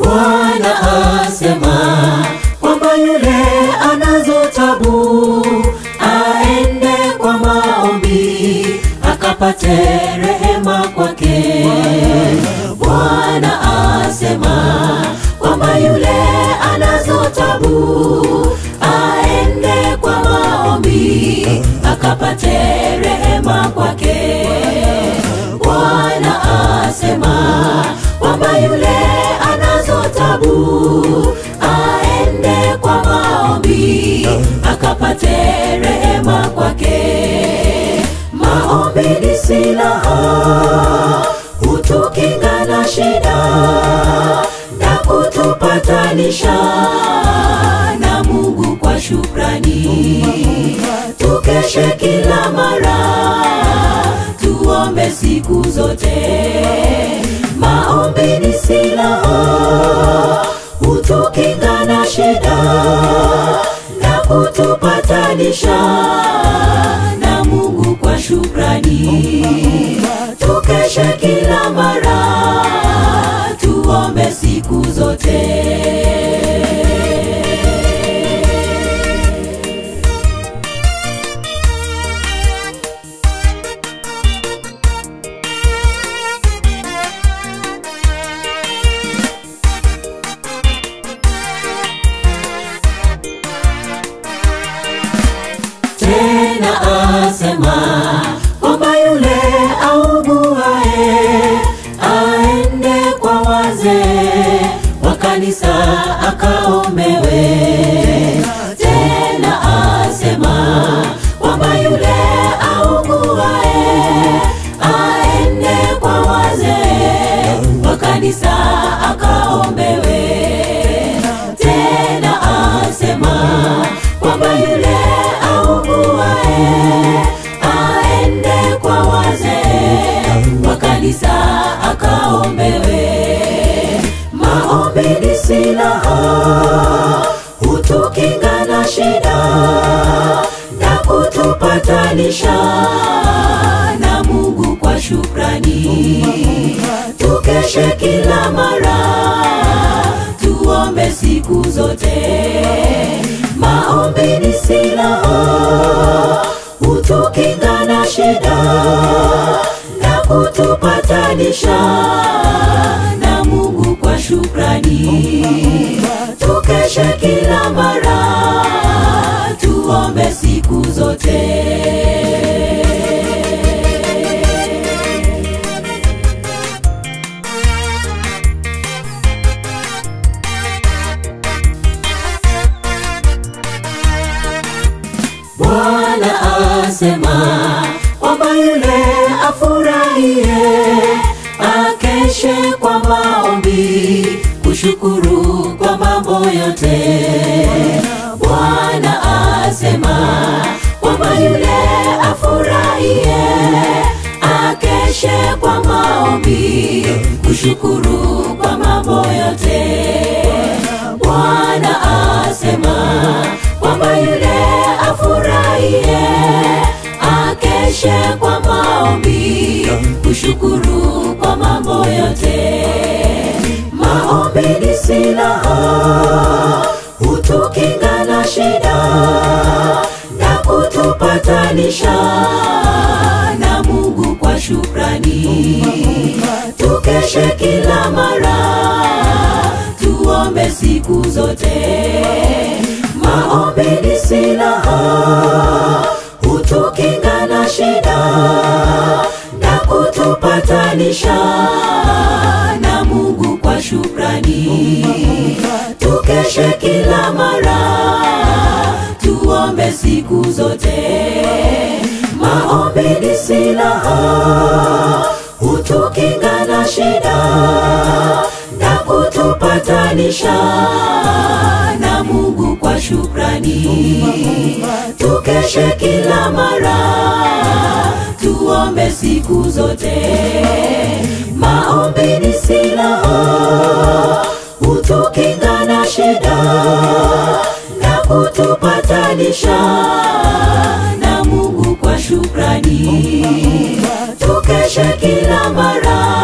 Bwana asema kwamba yule anazo tabu aende kwa maombi akapate rehema kwake. Bwana asema kwamba yule anazo tabu aende kwa maombi akapate rehema kwake. Bwana asema kwamba yule anazo tabu aende kwa maombi akapate rehema kwake. Maombi ni silaha, hutukinga na shida na kutupatanisha na Mungu kwa shukrani. Tukeshe kila mara, tuombe siku zote. Maombi ni silaha, hutukinga na shida na kutupatanisha na Mungu kwa shukrani. Tukeshe kila mara, tuombe siku zote. Tena asema kwamba yule auguaye aende kwa wazee wa kanisa akaombewe. Tena asema kwamba yule auguaye aende kwa wazee wa kanisa akaombewe. Tena asema kwamba yule aende kwa wazee wa kanisa akaombewe. Maombi ni silaha, hutukinga na shida na kutupatanisha na Mungu kwa shukrani. Tukeshe kila mara, tuombe siku zote. Maombi ni silaha, hutukinga na shida na kutupatanisha na Mungu kwa shukrani. Tukeshe kila mara, tuombe siku zote. Bwana asema kwamba yule afurahie akeshe kwa maombi kushukuru kwa mambo yote. Bwana asema kwamba yule afurahie akeshe kwa maombi kushukuru kwa mambo yote. Bwana asema kwamba yule afurahie akeshe kwa maombi kushukuru kwa mambo yote. Maombi ni silaha, hutukinga na shida na kutupatanisha na Mungu kwa shukrani. Tukeshe kila mara, tuombe siku zote. Maombi ni silaha, hutukinga na shida na kutupatanisha na Mungu kwa shukrani. Tukeshe kila mara, tuombe siku zote. Maombi ni silaha, hutukinga na shida na kutupatanisha na Mungu kwa shukrani. Tukeshe kila mara, tuombe siku zote. Maombi ni silaha, hutukinga na shida na kutupatanisha na Mungu kwa shukrani. Tukeshe kila mara,